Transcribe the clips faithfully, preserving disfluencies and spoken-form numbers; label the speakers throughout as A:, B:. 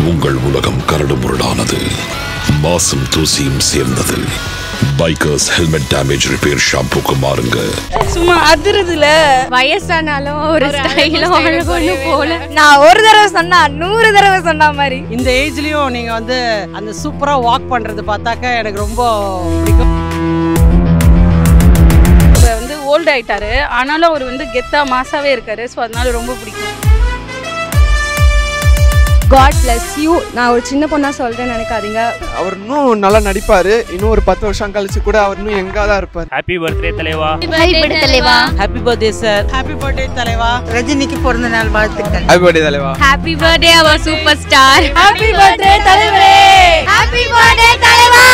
A: உங்கள் உலகம் கரடுமுரடானது, மாசும் தூசியும் சேர்ந்தது. பைக்கர்ஸ் ஹெல்மெட் டேமேஜ் ரிப்பேர் ஷாம்புக்கு மாறுங்க.
B: சும்மா அதிருதுல
C: வயசானாலும் ஒரு ஸ்டைலும் அழகொன்னு போல.
B: நான் ஒரு தடவை சொன்னா நூறு தடவை சொன்ன மாதிரி.
D: இந்த ஏஜ்லயும் நீங்க வந்து அந்த சூப்பரா வாக் பண்றது பார்த்தாக்க எனக்கு ரொம்ப பிடிக்கும்.
B: வந்து ஓல்ட் ஆயிட்டாரு, ஆனாலும் அவர் வந்து கெத்தா மாசாவே இருக்காரு. ஸோ அதனால ரொம்ப பிடிக்கும்.
C: God bless you. நான் ஒரு சின்ன பொண்ணா சொல்றேன்னு நினைக்காதீங்க.
E: அவர் இன்னும் நல்லா நடிப்பாரு. இன்னும் ஒரு பத்து வருஷம் கழிச்சு கூட அவர் இன்னும் எங்கா தான் இருப்பார்.
F: ஹாப்பி பர்த்டே தலைவா.
C: ஹாப்பி பர்த்டே தலைவா.
D: Happy birthday sir. Happy birthday தலைவா. ரஜினிக்கு பிறந்த நாள் வாழ்த்துக்கள்.
E: ஹாப்பி பர்த்டே தலைவா.
C: ஹாப்பி பர்த்டே அவர் சூப்பர் ஸ்டார்.
B: ஹாப்பி பர்த்டே தலைவரே.
C: ஹாப்பி பர்த்டே தலைவா.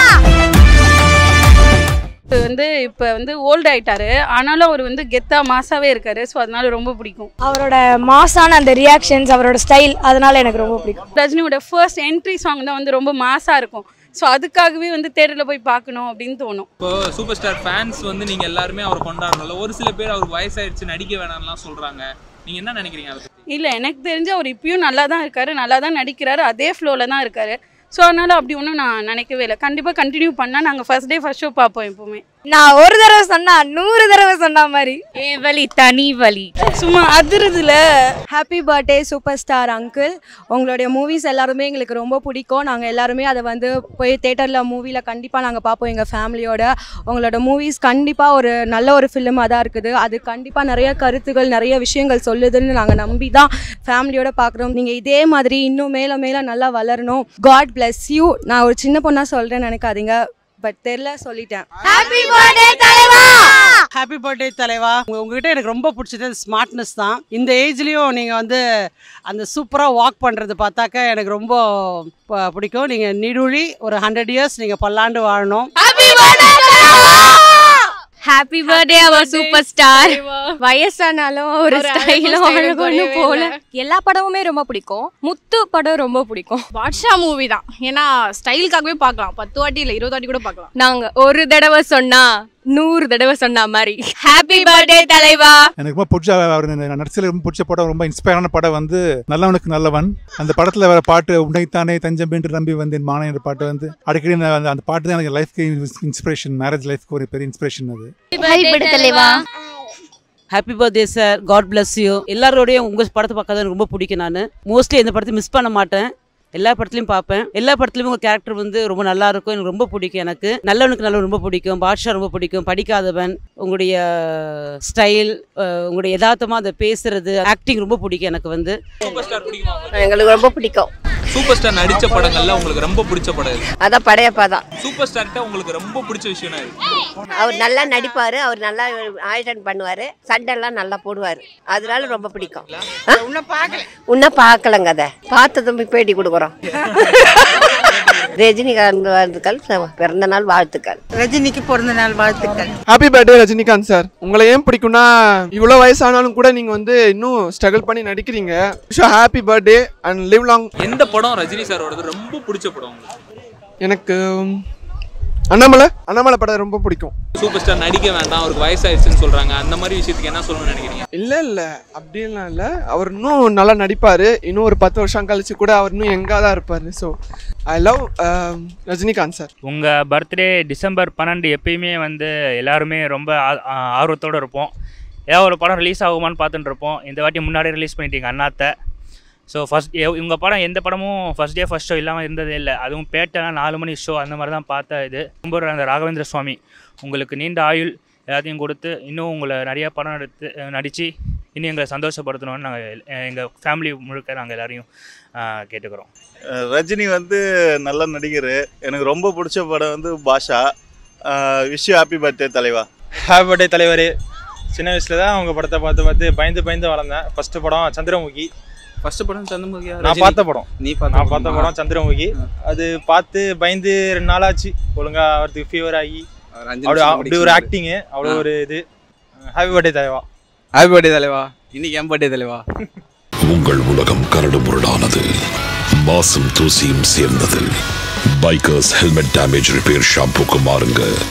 B: வந்து இப்போ வந்து ஓல்ட் ஆயிட்டாரு, ஆனாலும் அவர் வந்து கெத்தா மாசாவே இருக்காரு. ஸோ அதனால ரொம்ப பிடிக்கும்.
G: அவரோட மாசான அந்த ரியாக்ஷன்ஸ், அவரோட ஸ்டைல், அதனால எனக்கு ரொம்ப பிடிக்கும்.
B: ரஜினியோட ஃபர்ஸ்ட் என்ட்ரி சாங் தான் வந்து ரொம்ப மாசா இருக்கும். ஸோ அதுக்காகவே வந்து தேட்டரில் போய் பார்க்கணும் அப்படின்னு தோணும்.
H: இப்போ சூப்பர் ஸ்டார் ஃபேன்ஸ் வந்து நீங்கள் எல்லாருமே அவர் கொண்டாடுறோம்ல, ஒரு சில பேர் அவர் வயசாயிடுச்சு நடிக்க வேணாம்லாம் சொல்கிறாங்க. நீங்கள் என்ன நினைக்கிறீங்க அதை பற்றி?
B: இல்லை, எனக்கு தெரிஞ்சு அவர் இப்பயும் நல்லா தான் இருக்காரு, நல்லா தான் நடிக்கிறாரு, அதே ஃப்ளோவில் தான் இருக்காரு. ஸோ அதனால அப்படி ஒன்றும் நான் நினைக்கவே இல்லை. கண்டிப்பாக கண்டினியூ பண்ணால் நாங்கள் ஃபர்ஸ்ட் டே ஃபர்ஸ்ட் ஷோ பார்ப்போம் எப்போவுமே.
G: நான் ஒரு தடவை சொன்னா நூறு தடவை சொன்ன மாதிரி.
C: ஏ வலி தனி வலி.
B: சும்மா அதிருதுல.
C: Happy birthday superstar uncle. உங்களுடைய மூவிஸ் எல்லாருமே எங்களுக்கு ரொம்ப பிடிக்கும். நாங்கள் எல்லாருமே அதை வந்து போய் தேட்டரில் மூவியில் கண்டிப்பாக நாங்கள் பார்ப்போம் எங்கள் ஃபேமிலியோட. உங்களோட மூவிஸ் கண்டிப்பாக ஒரு நல்ல ஒரு ஃபிலிமாக தான் இருக்குது. அது கண்டிப்பாக நிறைய கருத்துகள், நிறைய விஷயங்கள் சொல்லுதுன்னு நாங்கள் நம்பி தான் ஃபேமிலியோட பார்க்குறோம். நீங்கள் இதே மாதிரி இன்னும் மேலே மேலே நல்லா வளரணும். God bless you. நான் ஒரு சின்ன பொண்ணாக சொல்கிறேன்னு நினைக்காதீங்க, பட் தெரியல சொல்லிட்டேன்.
G: ஹாப்பி பர்த்டே தலைவா.
D: ஹாப்பி பர்த்டே தலைவா. உங்ககிட்ட எனக்கு ரொம்ப பிடிச்சது ஸ்மார்ட்னஸ் தான். இந்த ஏஜ்லயும் நீங்க வந்து அந்த சூப்பரா வாக் பண்றது பார்த்தாக்க எனக்கு ரொம்ப பிடிக்கும். நீங்க நீடுழி ஒரு ஹண்ட்ரட் இயர்ஸ் நீங்க பல்லாண்டு வாழணும்.
C: ஹாப்பி பர்த்டே அவர் சூப்பர் ஸ்டார். வயசானாலும் ஒரு ஸ்டைலும் அழகொன்னு போல. எல்லா படமுமே ரொம்ப பிடிக்கும். முத்து படம் ரொம்ப பிடிக்கும்.
I: பாட்ஷா மூவி தான். ஏன்னா ஸ்டைலுக்காகவே பார்க்கலாம். பத்து வாட்டி இல்லை இருபது வாட்டி கூட பார்க்கலாம்.
C: நாங்க ஒரு தடவை சொன்னா நூறு தடவை சொன்ன மாதிரி. ஹாப்பி பர்த்டே தலைவா.
J: எனக்கு ரொம்ப பிடிச்ச அவர் நடிச்சல ரொம்ப பிடிச்ச படம், ரொம்ப இன்ஸ்பயரான படம் வந்து நல்லவனுக்கு நல்லவன். அந்த படத்துல வர பாட்டு உன்னைத்தானே தஞ்சம் என்று நம்பி வந்தேன் மானே என்ற பாட்டு வந்து அடிக்கடி அந்த பாட்டு தான் எனக்கு லைஃப்க்கு இன்ஸ்பிரேஷன், மேரேஜ் லைஃப்க்கு ஒரு பெரிய இன்ஸ்பிரேஷன். அது
C: ஹாப்பி பர்த்டே தலைவா.
D: Happy birthday sir. God bless you. எல்லாரோடையும் உங்கள் படத்தை பார்க்க எனக்கு ரொம்ப பிடிக்கும். நான் மோஸ்ட்லி இந்த படத்தை மிஸ் பண்ண மாட்டேன். எல்லா படத்துலையும் பார்ப்பேன். எல்லா படத்துலையும் உங்கள் கேரக்டர் வந்து ரொம்ப நல்லா இருக்கும். எனக்கு ரொம்ப பிடிக்கும். எனக்கு நல்லவனுக்கு நல்லவன் ரொம்ப பிடிக்கும். பாட்ஷா ரொம்ப பிடிக்கும். படிக்காதவன், உங்களுடைய ஸ்டைல், உங்களுடைய யதார்த்தமாக அதை பேசுறது, ஆக்டிங் ரொம்ப பிடிக்கும் எனக்கு வந்து.
H: சூப்பர் ஸ்டார் பிடிக்குமா?
G: எங்களுக்கு ரொம்ப பிடிக்கும்.
H: சூப்பர் ஸ்டார் நடிச்ச படங்கள்ல உங்களுக்கு ரொம்ப பிடிச்ச படம் எது?
G: அதான் படையப்பா தான்.
H: சூப்பர் ஸ்டார்கிட்ட உங்களுக்கு ரொம்ப பிடிச்ச விஷயம் என்ன?
G: அவர் நல்லா நடிப்பாரு, அவர் நல்லா ஆக்ஷன் பண்ணுவாரு, சண்டெல்லாம் நல்லா போடுவாரு, அதனால ரொம்ப பிடிக்கும். இன்னும் பார்க்கலங்க, அதை பார்த்ததும் பேட்டி கொடுக்குறோம். ரஜினிகாந்த் வாழ்த்துக்கள், பிறந்த நாள் வாழ்த்துக்கள்.
D: ரஜினிக்கு பிறந்த நாள் வாழ்த்துக்கள்.
E: Happy birthday Rajinikanth sir. உங்களை ஏன் பிடிக்கும்னா, இவ்வளோ வயசானாலும் கூட நீங்க வந்து இன்னும் ஸ்ட்ரகிள் பண்ணி நடிக்கிறீங்க. Happy birthday and live long.
H: எந்த படம் ரஜினி சாரோடது ரொம்ப பிடிச்ச படம்?
E: எனக்கு அண்ணாமலை அண்ணாமலை படம் ரொம்ப பிடிக்கும்.
H: சூப்பர் ஸ்டார் நடிக்க வேண்டாம், அவருக்கு வயசாயிடுச்சுன்னு சொல்றாங்க. அந்த மாதிரி விஷயத்துக்கு என்ன சொல்லணும்னு நினைக்கிறீங்க?
E: இல்லை இல்லை அப்படின்லாம் இல்லை. அவர் இன்னும் நல்லா நடிப்பார். இன்னும் ஒரு பத்து வருஷம் கழிச்சு கூட அவர் இன்னும் எங்கா தான் இருப்பார். So I love Rajinikanth sir.
F: உங்கள் பர்த்டே டிசம்பர் பன்னெண்டு எப்பயுமே வந்து எல்லாருமே ரொம்ப ஆர்வத்தோடு இருப்போம். ஏதாவது ஒரு படம் ரிலீஸ் ஆகுமான்னு பார்த்துட்டு இருப்போம். இந்த வாட்டி முன்னாடியே ரிலீஸ் பண்ணிட்டீங்க அண்ணாத்தை. ஸோ ஃபஸ்ட் இவங்க படம் எந்த படமும் ஃபஸ்ட் டே ஃபஸ்ட் ஷோ இல்லாமல் இருந்ததே இல்லை. அதுவும் பேட்டனா நாலு மணி ஷோ அந்த மாதிரி தான் பார்த்தா. இது ரொம்ப அந்த ராகவேந்திர சுவாமி உங்களுக்கு நீண்ட ஆயுள் எல்லாத்தையும் கொடுத்து இன்னும் உங்களை நிறையா படம் எடுத்து நடித்து இன்னும் எங்களை சந்தோஷப்படுத்தணும்னு நாங்கள் எங்கள் ஃபேமிலி முழுக்க நாங்கள் எல்லாரையும் கேட்டுக்கிறோம்.
K: ரஜினி வந்து நல்ல நடிகர். எனக்கு ரொம்ப பிடிச்ச படம் வந்து Baasha. Wish you happy birthday தலைவா.
L: ஹாப்பி பர்த்டே தலைவர். சின்ன வயசில் தான் அவங்க படத்தை பார்த்து பார்த்து பயந்து பயந்து வளர்ந்தேன். ஃபஸ்ட்டு படம் சந்திரமுகி.
H: ஃபர்ஸ்ட் படம் சந்திரமுகியா?
L: நான் பார்த்த படம். நீ நான் பார்த்த படம் சந்திரமுகி. அது பார்த்து பயந்து ரெண்டு நாள் ஆச்சு. ஒழுங்கா அவருக்கு ஃபீவர் ஆகி அப்படி ஒரு ஆக்டிங்கு, அவ்வளோ ஒரு இது. ஹாப்பி பர்த்டே தலைவா.
E: ஹாப்பி பர்த்டே தலைவா.
L: இன்னைக்கு என் பர்த்டே தலைவா.
A: உங்கள் உலகம் கரடுமுரடானது, மாசும் தூசியும் சேர்ந்தது. பைக்கர்ஸ் ஹெல்மெட் டேமேஜ் ரிப்பேர் ஷாம்புக்கு மாறுங்க.